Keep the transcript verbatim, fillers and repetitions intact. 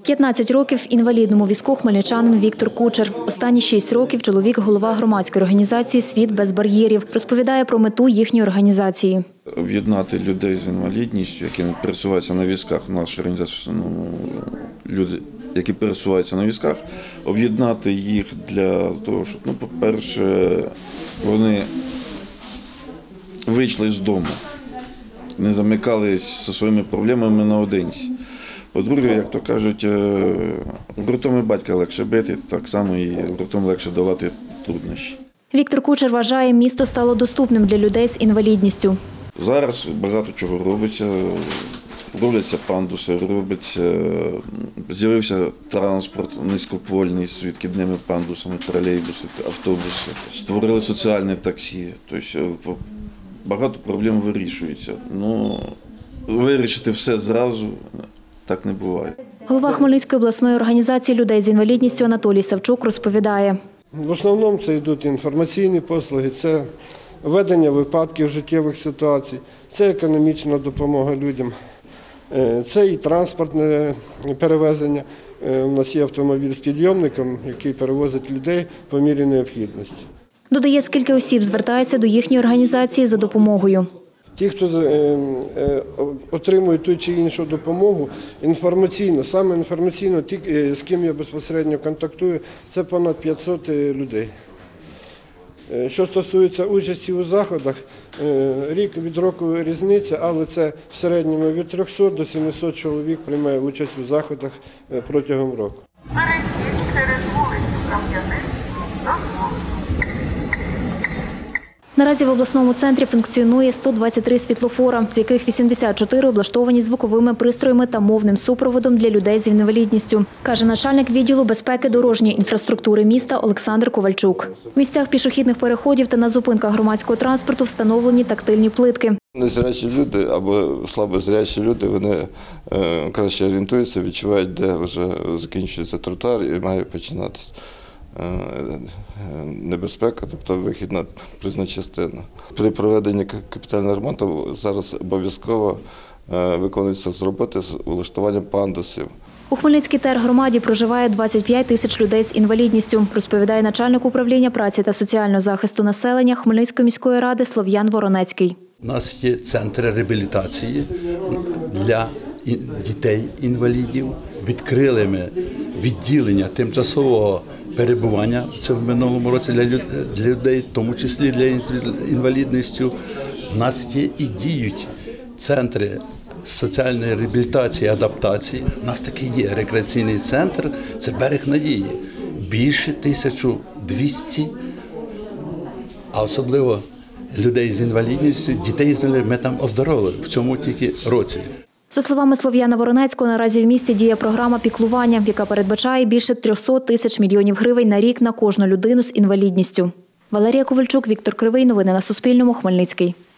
п'ятнадцять років в інвалідному візку хмельничанин Віктор Кучер. Останні шість років чоловік – голова громадської організації «Світ без бар'єрів». Розповідає про мету їхньої організації. Об'єднати людей з інвалідністю, які пересуваються на візках, наша організація, ну, люди, які пересуваються на візках, об'єднати їх для того, щоб, ну, по-перше, вони вийшли з дому, не замикались зі своїми проблемами наодинці. По-друге, як то кажуть, гуртом і батька легше бити, так само і гуртом легше долати труднощі. Віктор Кучер вважає, місто стало доступним для людей з інвалідністю. Зараз багато чого робиться. Робляться пандуси, робиться, з'явився транспорт низькопольний з відкидними пандусами, тролейбуси, автобуси. Створили соціальне таксі. Тобто багато проблем вирішується. Ну, вирішити все зразу так не буває. Голова Хмельницької обласної організації людей з інвалідністю Анатолій Савчук розповідає. В основному це йдуть інформаційні послуги, це ведення випадків життєвих ситуацій, це економічна допомога людям, це і транспортне перевезення. У нас є автомобіль з підйомником, який перевозить людей по мірі необхідності. Додає, скільки осіб звертається до їхньої організації за допомогою. Ті, хто отримує ту чи іншу допомогу, інформаційно, саме інформаційно, ті, з ким я безпосередньо контактую, це понад п'ятсот людей. Що стосується участі у заходах, рік від року різниця, але це в середньому від трьохсот до сімисот чоловік приймає участь у заходах протягом року. Наразі в обласному центрі функціонує сто двадцять три світлофора, з яких вісімдесят чотири облаштовані звуковими пристроями та мовним супроводом для людей з інвалідністю, каже начальник відділу безпеки дорожньої інфраструктури міста Олександр Ковальчук. В місцях пішохідних переходів та на зупинках громадського транспорту встановлені тактильні плитки. Незрячі люди або слабозрячі люди, вони краще орієнтуються, відчувають, де вже закінчується тротуар і має починатися небезпека, тобто вихідна проїзна частина. При проведенні капітального ремонту зараз обов'язково виконується роботи з улаштуванням пандусів. У Хмельницькій тергромаді проживає двадцять п'ять тисяч людей з інвалідністю, розповідає начальник управління праці та соціального захисту населення Хмельницької міської ради Слов'ян Воронецький. У нас є центри реабілітації для дітей-інвалідів. Відкрили ми відділення тимчасового перебування, це в минулому році для людей, в тому числі для інвалідністю. У нас є і діють центри соціальної реабілітації, адаптації. У нас такий є рекреаційний центр, це «Берег надії». Більше тисяча двісті, а особливо людей з інвалідністю, дітей з інвалідністю ми там оздоровили в цьому тільки році. За словами Слов'яна Воронецького, наразі в місті діє програма піклування, яка передбачає більше трьохсот тисяч мільйонів гривень на рік на кожну людину з інвалідністю. Валерія Ковальчук, Віктор Кривий. Новини на Суспільному. Хмельницький.